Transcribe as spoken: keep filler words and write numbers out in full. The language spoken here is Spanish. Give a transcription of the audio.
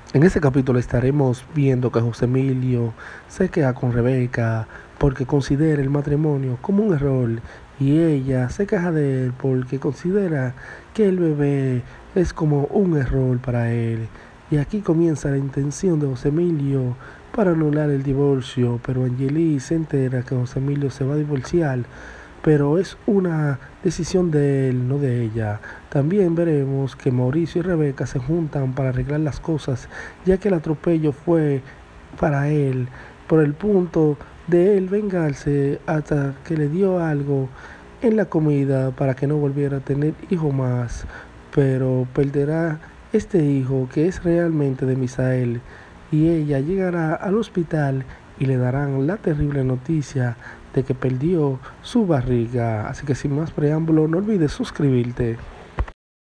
En este capítulo estaremos viendo que José Emilio se queda con Rebeca porque considera el matrimonio como un error y ella se queja de él porque considera que el bebé es como un error para él. Y aquí comienza la intención de José Emilio para anular el divorcio, pero Angeli se entera que José Emilio se va a divorciar, pero es una decisión de él, no de ella. También veremos que Mauricio y Rebeca se juntan para arreglar las cosas, ya que el atropello fue para él, por el punto de él vengarse hasta que le dio algo en la comida para que no volviera a tener hijo más, pero perderá este hijo que es realmente de Misael, y ella llegará al hospital y le darán la terrible noticia de que perdió su barriga. Así que sin más preámbulo, no olvides suscribirte.